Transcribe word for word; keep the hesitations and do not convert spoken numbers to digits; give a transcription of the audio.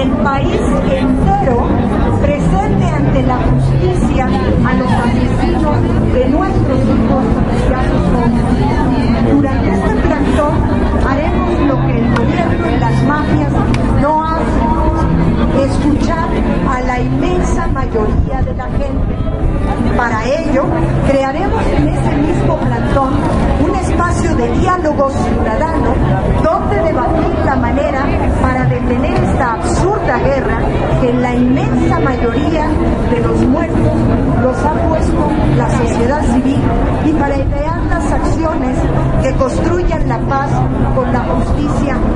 el país entero presente ante la justicia a los asesinos de nuestros hijos y a sus hombres. Durante este plantón haremos lo que el gobierno y las mafias no hacen, escuchar a la inmensa mayoría de la gente. Para ello, crearemos en ese mismo plantón un espacio de diálogo ciudadano donde debatir la manera para detener esta absurda guerra que en la inmensa mayoría de los muertos los ha puesto la sociedad civil, y para idear las acciones que construyan la paz con la justicia